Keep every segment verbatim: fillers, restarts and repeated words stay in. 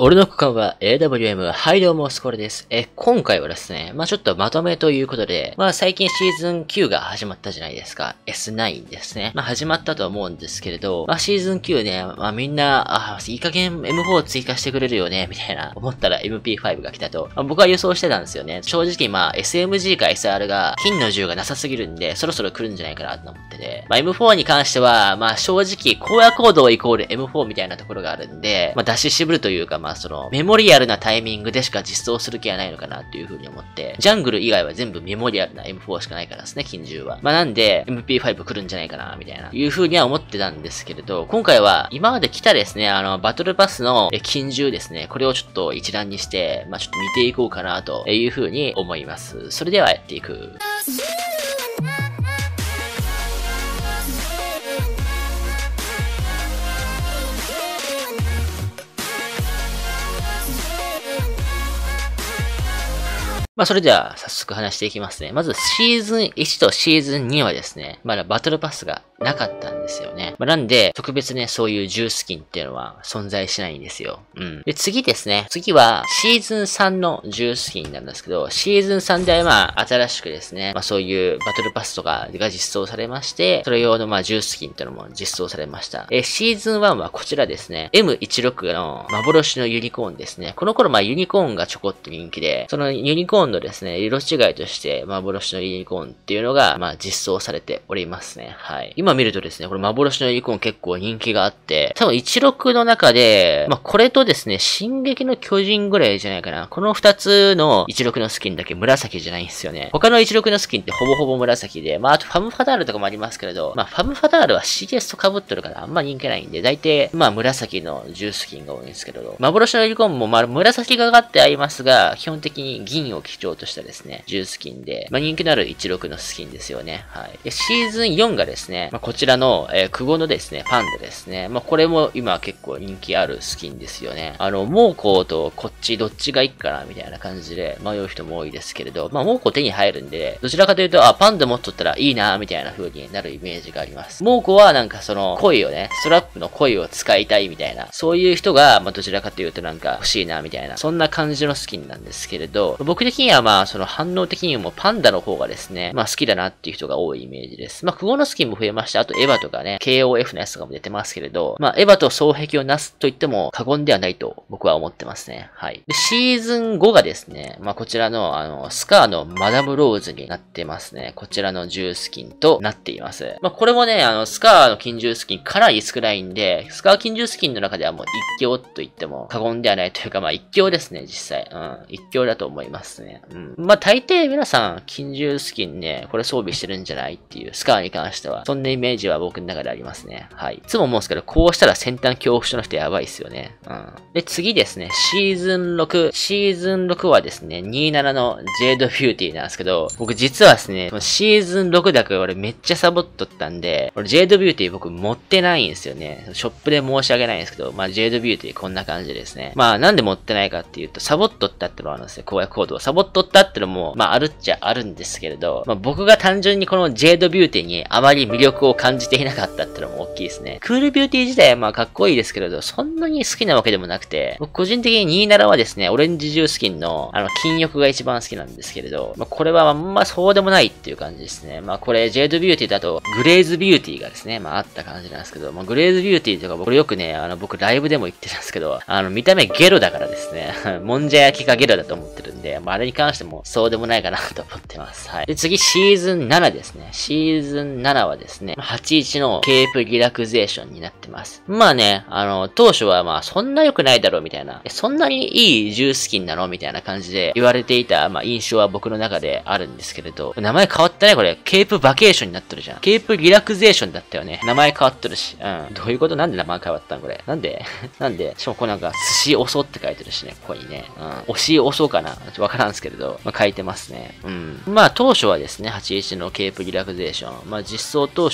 俺の区間は エーダブリューエム、はいどうも、スコルです。え、今回はですね、まあちょっとまとめということで、まあ最近シーズンきゅうが始まったじゃないですか。エスナイン ですね。まあ始まったと思うんですけれど、まあシーズンきゅうね、まあみんな、あ、いい加減 エムフォー 追加してくれるよね、みたいな、思ったら エムピーファイブ が来たと。まあ、僕は予想してたんですよね。正直まあ エスエムジー か エスアール が、金の銃がなさすぎるんで、そろそろ来るんじゃないかなと思ってて、まあ エムフォー に関しては、まあ正直、荒野行動イコール エムフォー みたいなところがあるんで、まあ出し渋るというか、まあその、メモリアルなタイミングでしか実装する気はないのかなっていう風に思って、ジャングル以外は全部メモリアルな エムフォー しかないからですね、金銃は。まあなんで、エムピーファイブ 来るんじゃないかな、みたいな、いう風には思ってたんですけれど、今回は今まで来たですね、あの、バトルパスの金銃ですね、これをちょっと一覧にして、まあちょっと見ていこうかなという風に思います。それではやっていく。まあ、それでは早速話していきますね。まず、シーズンいちとシーズンにはですね、まだバトルパスがなかったんですよね。まあ、なんで、特別ね、そういう銃スキンっていうのは存在しないんですよ。うん。で、次ですね。次は、シーズンさんの銃スキンなんですけど、シーズンさんではまあ、新しくですね、まあ、そういうバトルパスとかが実装されまして、それ用のまあ、銃スキンっていうのも実装されました。え、シーズンワンはこちらですね、エムじゅうろく の幻のユニコーンですね。この頃まあ、ユニコーンがちょこっと人気で、そのユニコーンのですね、色違いとして幻のユニコーンっていうのが、まあ実装されておりますね。はい。今見るとですね、これ幻のユニコーン結構人気があって、多分じゅうろくの中で、まあこれとですね、進撃の巨人ぐらいじゃないかな。この二つのじゅうろくのスキンだけ紫じゃないんですよね。他のじゅうろくのスキンってほぼほぼ紫で、まああとファムファダールとかもありますけれど、まあファムファダールは シーエス と被ってるからあんま人気ないんで、大体まあ紫の銃スキンが多いんですけれど、幻のユニコーンもまあ紫がかってありますが、基本的に銀を基調としたですね、銃スキンで、まあ、人気のあるじゅうろくのスキンですよね。はい。で、シーズンよんがですね、まあ、こちらの、えー、クゴのですね、パンダですね。まあ、これも今結構人気あるスキンですよね。あの、モーコーとこっちどっちがいいかなみたいな感じで迷う人も多いですけれど、まあ、モーコー手に入るんで、どちらかというと、あ、パンダ持っとったらいいなみたいな風になるイメージがあります。モーコーはなんかその、恋をね、ストラップの恋を使いたいみたいな、そういう人が、まあ、どちらかというとなんか欲しいなみたいな、そんな感じのスキンなんですけれど、僕的にはまあ、その反応的にもパンダの方がですね、まあ好きだなっていう人が多いイメージです。まあ、クゴのスキンも増えました。あとエヴァとかね、ケーオーエフ のやつとかも出てますけれど、まあ、エヴァと双璧をなすと言っても過言ではないと僕は思ってますね。はい。で、シーズンごがですね、まあ、こちらの、あの、スカーのマダムローズになってますね。こちらの銃スキンとなっています。まあ、これもね、あの、スカーの金銃スキンかなり少ないんで、スカー金銃スキンの中ではもう一強と言っても過言ではないというか、まあ、一強ですね、実際。うん。一強だと思いますね。うん。まあ、大抵皆さん、金銃スキンね、これ装備してるんじゃないっていう、スカーに関しては、そんなイメージは僕の中でありますね。はい。いつも思うんですけど、こうしたら先端恐怖症の人やばいっすよね。うん。で、次ですね、シーズンろく。シーズンろくはですね、にじゅうななのジェイドビューティーなんですけど、僕実はですね、シーズンろくだけ俺めっちゃサボっとったんで、俺ジェイドビューティー僕持ってないんですよね。ショップで申し訳ないんですけど、まあジェイドビューティーこんな感じですね。まあなんで持ってないかっていうと、サボっとったってのはあるんですよ。荒野行動。サボっとったってのも、まああるっちゃあるんですけれど、まあ僕が単純にこのジェイドビューティーにあまり魅力を感じていなかったってのも大きいですね。クールビューティー自体はまあかっこいいですけれど、そんなに好きなわけでもなくて、僕個人的ににじゅうななはですね、オレンジ銃スキンのあの金翼が一番好きなんですけれど、まあこれはあんまそうでもないっていう感じですね。まあこれジェイドビューティーだとグレーズビューティーがですね、まああった感じなんですけど、まあグレーズビューティーとか僕よくね、あの僕ライブでも言ってたんですけど、あの見た目ゲロだからですね、もんじゃ焼きかゲロだと思ってるんで、まああれに関してもそうでもないかなと思ってます。はい。で次シーズンななですね。シーズンななはですね、はちじゅういちのケープリラクゼーションになってます。まあね、あの、当初はまあそんな良くないだろうみたいな、そんなにいい銃スキンなのみたいな感じで言われていた、まあ印象は僕の中であるんですけれど、名前変わったねこれ。ケープバケーションになってるじゃん。ケープリラクゼーションだったよね。名前変わってるし。うん。どういうこと？なんで名前変わったんこれ。なんでなんでしかもこれなんか、寿司おそって書いてるしね、ここにね。うん。推しおそかなわからんすけれど、まあ書いてますね。うん。まあ当初はですね、はちじゅういちのケープリラクゼーション。まあ実装当初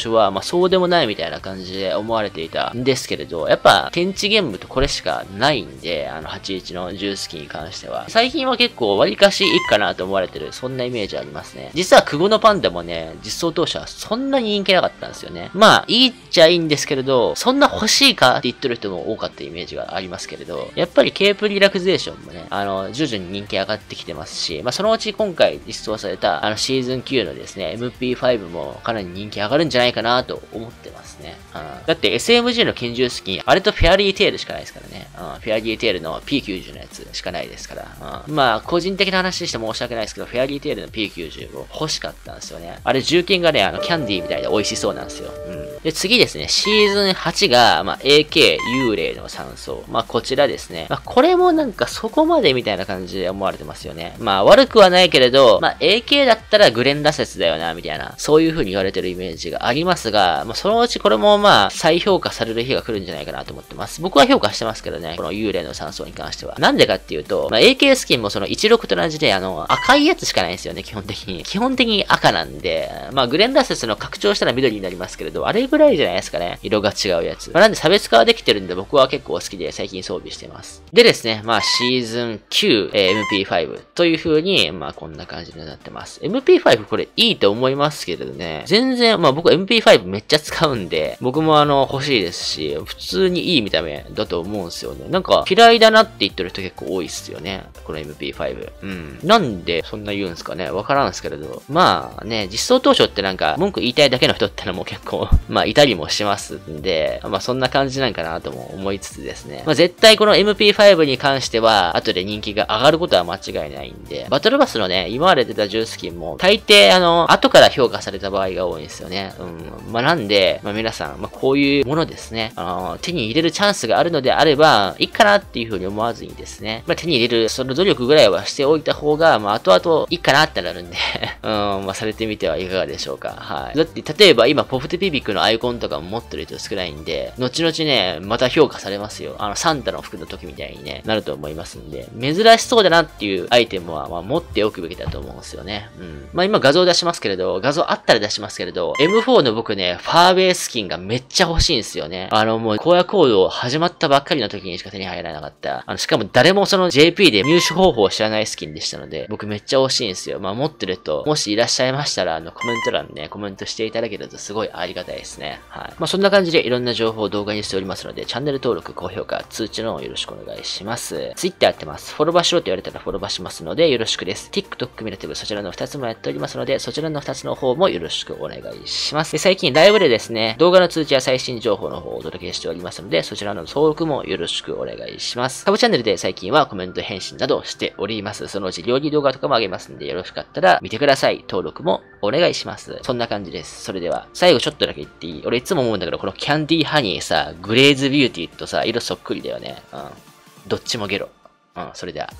初は、まあそうでもないみたいな感じで思われていたんですけれど、やっぱ天地玄武とこれしかないんで、あのはちじゅういちの重スキンに関しては。最近は結構割かしいいかなと思われてる、そんなイメージありますね。実はクゴのパンダもね、実装当初はそんなに人気なかったんですよね。まあ、いいっちゃいいんですけれど、そんな欲しいかって言ってる人も多かったイメージがありますけれど、やっぱりケープリラクゼーションもね、あの、徐々に人気上がってきてますし、まあそのうち今回実装された、あのシーズンきゅうのですね、エムピーファイブ もかなり人気上がるんじゃないかなと思ってますね。うん、だって エスエムジー の拳銃スキン、あれとフェアリーテールしかないですからね。うん、フェアリーテールの ピーきゅうじゅう のやつしかないですから。うん、まあ、個人的な話して申し訳ないですけど、フェアリーテールの ピーきゅうじゅう を欲しかったんですよね。あれ、銃剣がね、あの、キャンディーみたいで美味しそうなんですよ。うん。で、次ですね、シーズンはちが、まあ、エーケー 幽霊の山荘。まあ、こちらですね。まあ、これもなんかそこまでみたいな感じで思われてますよね。まあ、悪くはないけれど、まあ、エーケー だったらグレンダ説だよな、みたいな、そういう風に言われてるイメージがありますが、まあ、そのうちこれもまあ、再評価される日が来るんじゃないかなと思ってます。僕は評価してますけどね、この幽霊の山荘に関しては。なんでかっていうと、まあ、エーケー スキンもそのじゅうろくと同じで、あの、赤いやつしかないんですよね、基本的に。基本的に赤なんで、まあ、グレンダ説の拡張したら緑になりますけれど、あれぐらいじゃないですかね、色が違うやつ。まあ、なんで差別化はできてるんで、僕は結構好きで最近装備してます。でですね、まあ、シーズンきゅう、えー、エムピーファイブ という風に、まあ、こんな感じになってます。エムピーファイブ これいいと思いますけれどね、全然、まあ、僕は エムピーファイブ めっちゃ使うんで、僕もあの、欲しいですし、普通にいい見た目だと思うんですよね。なんか、嫌いだなって言ってる人結構多いっすよね。この エムピーファイブ。うん。なんでそんな言うんすかね。わからんすけれど。まあね、実装当初ってなんか、文句言いたいだけの人ってのも結構、まあ、いたりもしますんで、まあ、そんな感じなんかなとも思いつつですね。まあ、絶対この エムピーファイブ に関しては、後で人気が上がることは間違いないんで、バトルバスのね、今まで出た銃スキンも、大抵あの、後から評価された場合が多いんですよね。うん。まあ、なんで、まあ、皆さん、まあ、こういうものですね、あの、手に入れるチャンスがあるのであれば、いいかなっていうふうに思わずにですね、まあ、手に入れる、その努力ぐらいはしておいた方が、まあ、後々いいかなってなるんで、うん、まあ、されてみてはいかがでしょうか。はい。だって、例えば今、ポフテピビックのアイコンとかも持ってる人少ないんで、後々ね、また評価されますよ。あの、サンタの服の時みたいにね、なると思いますんで、珍しそうだなっていうアイテムは、まあ、持っておくべきだと思うんですよね。うん。まあ、今画像出しますけれど、画像あったら出しますけれど、エムフォー の僕ね、ファーウェイスキンがめっちゃ欲しいんですよね。あの、もう、荒野行動始まったばっかりの時にしか手に入らなかった。あの、しかも誰もその ジェーピー で入手方法を知らないスキンでしたので、僕めっちゃ欲しいんですよ。まあ、持ってる人、もしいらっしゃいましたら、あの、コメント欄ね、コメントしていただけるとすごいありがたいですね。はい。まあ、そんな感じでいろんな情報を動画にしておりますので、チャンネル登録、高評価、通知の方よろしくお願いします。Twitter やってます。フォローバーしろと言われたらフォローバーしますので、よろしくです。TikTok、ミラティブ、そちらのふたつもやっておりますので、そちらのふたつの方もよろしくお願いします。で、最近ライブでですね、動画の通知や最新情報の方をお届けしておりますので、そちらの登録もよろしくお願いします。サブチャンネルで最近はコメント返信などしております。そのうち料理動画とかも上げますんで、よろしかったら見てください。登録もお願いします。そんな感じです。それでは、最後ちょっとだけ言っていい？俺いつも思うんだけど、このキャンディーハニーさ、グレーズビューティーとさ、色そっくりだよね。うん。どっちもゲロ。うん、それでは。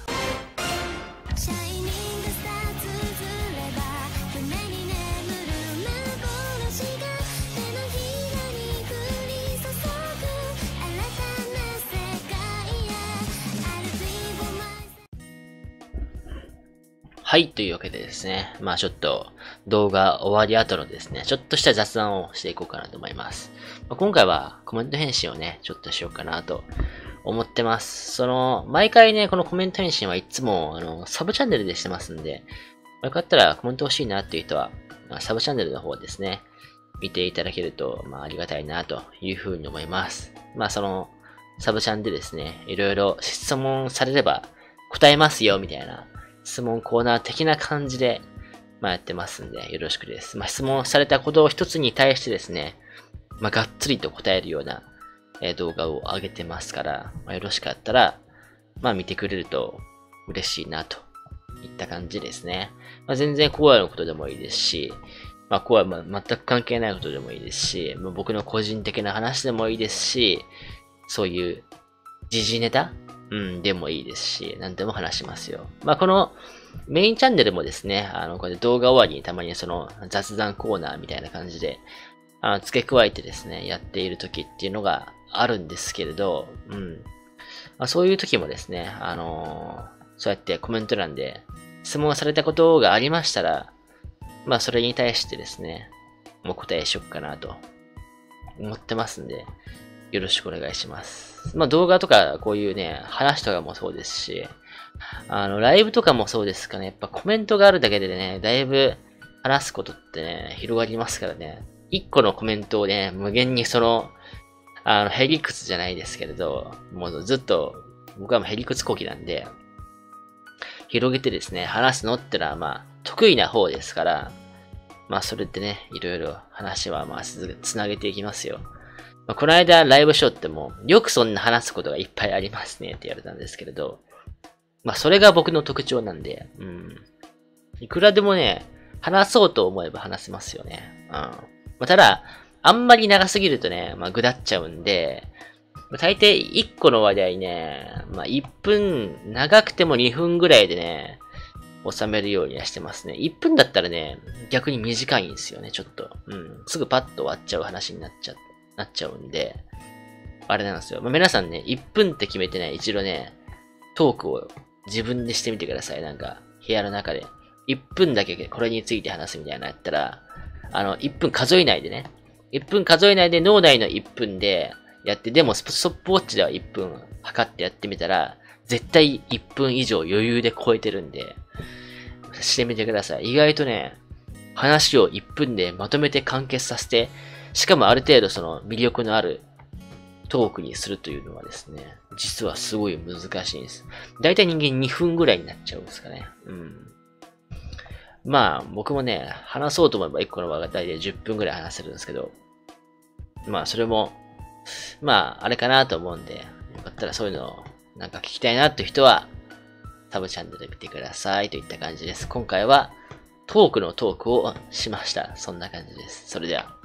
はい、というわけでですね、まあちょっと動画終わり後のですね、ちょっとした雑談をしていこうかなと思います。まあ、今回はコメント返信をね、ちょっとしようかなと思ってます。その、毎回ね、このコメント返信はいつも、あの、サブチャンネルでしてますんで、よかったらコメント欲しいなっていう人は、まあ、サブチャンネルの方ですね、見ていただけると、まあありがたいなというふうに思います。まあその、サブチャンでですね、いろいろ質問されれば答えますよ、みたいな、質問コーナー的な感じで、まあやってますんで、よろしくです。まあ質問されたことを一つに対してですね、まあがっつりと答えるような、えー、動画を上げてますから、まあ、よろしかったら、まあ見てくれると嬉しいなといった感じですね。まあ全然コアのことでもいいですし、まあコアは全く関係ないことでもいいですし、まあ、僕の個人的な話でもいいですし、そういう時事ネタうん、でもいいですし、何でも話しますよ。まあ、このメインチャンネルもですね、あの、これ動画終わりにたまにその雑談コーナーみたいな感じで、あの、付け加えてですね、やっている時っていうのがあるんですけれど、うん。まあ、そういう時もですね、あのー、そうやってコメント欄で質問されたことがありましたら、まあ、それに対してですね、 お答えしよっかなと思ってますんで、よろしくお願いします。まあ動画とかこういうね、話とかもそうですし、あの、ライブとかもそうですかね。やっぱコメントがあるだけでね、だいぶ話すことってね、広がりますからね。一個のコメントをね、無限にその、あの、ヘリクツじゃないですけれど、もうずっと、僕はもうヘリクツ講義なんで、広げてですね、話すのってのはまあ、得意な方ですから、まあそれってね、いろいろ話はまあつなげていきますよ。まあ、この間ライブショーっても、よくそんな話すことがいっぱいありますねって言われたんですけれど、まあそれが僕の特徴なんで、うん。いくらでもね、話そうと思えば話せますよね。うん。まあ、ただ、あんまり長すぎるとね、まあぐだっちゃうんで、大抵いっこの話題ね、まあいっぷん、長くてもにふんぐらいでね、収めるようにはしてますね。いっぷんだったらね、逆に短いんですよね、ちょっと。うん。すぐパッと終わっちゃう話になっちゃ、なっちゃうんで、あれなんですよ。まあ、皆さんね、いっぷんって決めてね、一度ね、トークを自分でしてみてください。なんか、部屋の中で。いっぷんだけこれについて話すみたいなのやったら、あの、いっぷん数えないでね。いっぷん数えないで脳内のいっぷんでやって、でもストップウォッチではいっぷん測ってやってみたら、絶対いっぷん以上余裕で超えてるんで、してみてください。意外とね、話をいっぷんでまとめて完結させて、しかもある程度その魅力のあるトークにするというのはですね、実はすごい難しいんです。だいたい人間にふんぐらいになっちゃうんですかね。うん。まあ、僕もね、話そうと思えばいっこの話がだいたいじゅっぷんぐらい話せるんですけど、まあ、それも、まあ、あれかなと思うんで、よかったらそういうのをなんか聞きたいなっていう人は、サブチャンネル見てくださいといった感じです。今回はトークのトークをしました。そんな感じです。それでは。